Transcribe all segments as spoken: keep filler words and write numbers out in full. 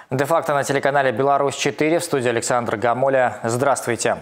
Де-факто на телеканале «Беларусь четыре», в студии Александр Гамоля. Здравствуйте.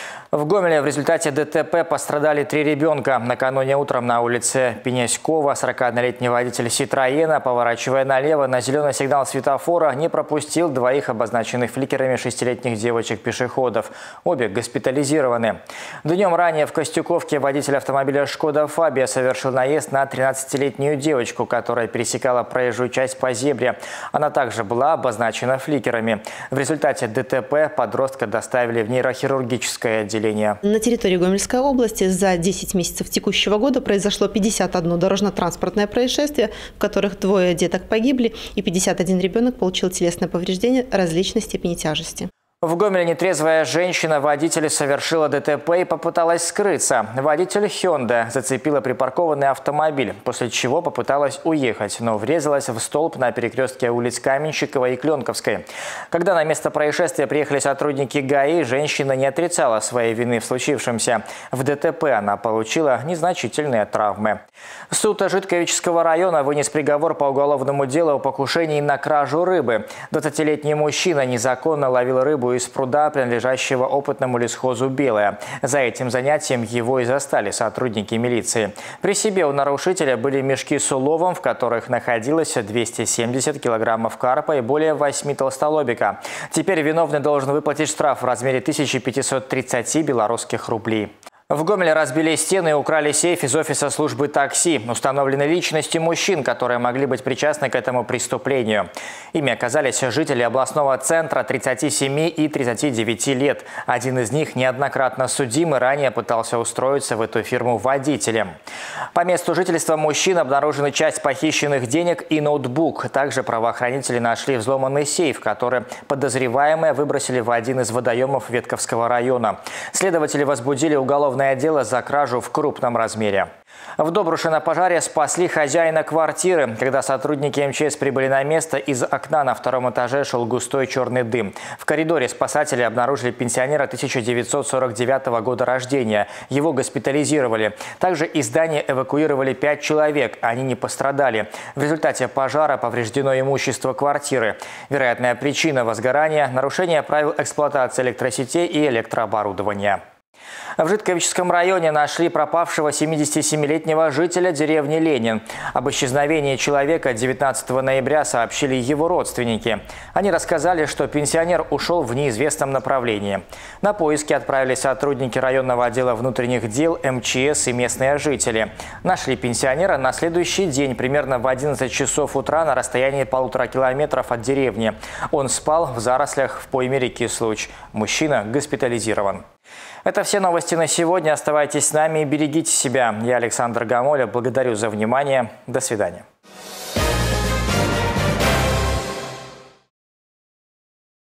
В Гомеле в результате ДТП пострадали три ребенка. Накануне утром на улице Пеняськова сорокаоднолетний водитель «Ситроена», поворачивая налево на зеленый сигнал светофора, не пропустил двоих обозначенных фликерами шестилетних девочек-пешеходов. Обе госпитализированы. Днем ранее в Костюковке водитель автомобиля «Шкода Фабия» совершил наезд на тринадцатилетнюю девочку, которая пересекала проезжую часть по зебре. Она также была обозначена фликерами. В результате ДТП подростка доставили в нейрохирургическое отделение. На территории Гомельской области за десять месяцев текущего года произошло пятьдесят одно дорожно-транспортное происшествие, в которых двое деток погибли и пятьдесят один ребенок получил телесное повреждение различной степени тяжести. В Гомеле нетрезвая женщина-водитель совершила ДТП и попыталась скрыться. Водитель «Хёнда» зацепила припаркованный автомобиль, после чего попыталась уехать, но врезалась в столб на перекрестке улиц Каменщикова и Кленковской. Когда на место происшествия приехали сотрудники ГАИ, женщина не отрицала своей вины в случившемся. В ДТП она получила незначительные травмы. Суд Житковического района вынес приговор по уголовному делу о покушении на кражу рыбы. двадцатилетний мужчина незаконно ловил рыбу из пруда, принадлежащего опытному лесхозу «Белое». За этим занятием его и застали сотрудники милиции. При себе у нарушителя были мешки с уловом, в которых находилось двести семьдесят килограммов карпа и более восьми толстолобика. Теперь виновный должен выплатить штраф в размере тысячи пятисот тридцати белорусских рублей. В Гомеле разбили стены и украли сейф из офиса службы такси. Установлены личности мужчин, которые могли быть причастны к этому преступлению. Ими оказались жители областного центра тридцати семи и тридцати девяти лет. Один из них неоднократно судим и ранее пытался устроиться в эту фирму водителем. По месту жительства мужчин обнаружена часть похищенных денег и ноутбук. Также правоохранители нашли взломанный сейф, который подозреваемые выбросили в один из водоемов Ветковского района. Следователи возбудили уголовное дело за кражу в крупном размере. В Добруше на пожаре спасли хозяина квартиры. Когда сотрудники МЧС прибыли на место, из окна на втором этаже шел густой черный дым. В коридоре спасатели обнаружили пенсионера тысяча девятьсот сорок девятого года рождения. Его госпитализировали. Также из здания эвакуировали пять человек. Они не пострадали. В результате пожара повреждено имущество квартиры. Вероятная причина возгорания – нарушение правил эксплуатации электросетей и электрооборудования. В Житковическом районе нашли пропавшего семидесятисемилетнего жителя деревни Ленин. Об исчезновении человека девятнадцатого ноября сообщили его родственники. Они рассказали, что пенсионер ушел в неизвестном направлении. На поиски отправились сотрудники районного отдела внутренних дел, МЧС и местные жители. Нашли пенсионера на следующий день, примерно в одиннадцать часов утра на расстоянии полутора километров от деревни. Он спал в зарослях в пойме реки Случ. Мужчина госпитализирован. Это все новости на сегодня. Оставайтесь с нами и берегите себя. Я Александр Гамоля. Благодарю за внимание. До свидания.